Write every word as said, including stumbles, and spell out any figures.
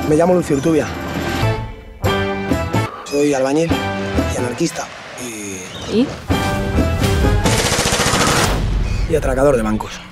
Me llamo Lucio Urtubia. Soy albañil y anarquista. Y... ¿Y? Y atracador de bancos.